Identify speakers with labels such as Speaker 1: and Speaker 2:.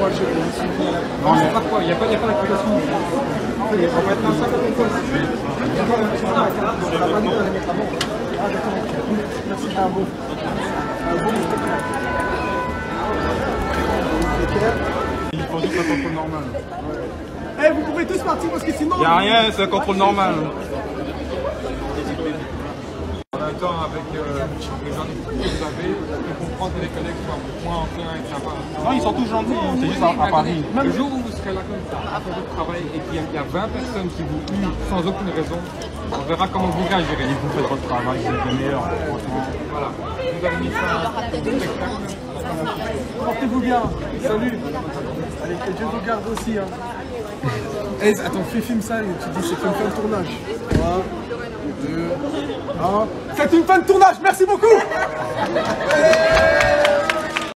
Speaker 1: moi je suis.
Speaker 2: Non, mais pas quoi, il n'y a pas d'application. On va être dans ça comme une chose.
Speaker 1: Merci, un beau.
Speaker 2: Il faut juste un contrôle normal.
Speaker 1: Eh, vous pouvez tous partir parce que sinon.
Speaker 2: Il n'y a rien, c'est un contrôle normal. En même temps, avec les gens que vous avez, je comprends que les collègues soient moins enclins et sympas. Non, ils sont tous gentils, c'est juste à Paris. Le jour où vous serez là comme ça, à faire votre travail, et qu'il y a 20 personnes qui vous huent sans aucune raison, on verra comment vous réagirez. Vous faites votre travail, vous êtes les meilleurs, franchement. Voilà. Vous avez mis ça au spectacle.
Speaker 1: Portez-vous bien. Salut. Allez, que Dieu vous garde aussi. Hein. Hey, attends, filme ça et tu dis c'est comme fin de tournage. 3, 2, 1. C'est une fin de tournage, merci beaucoup.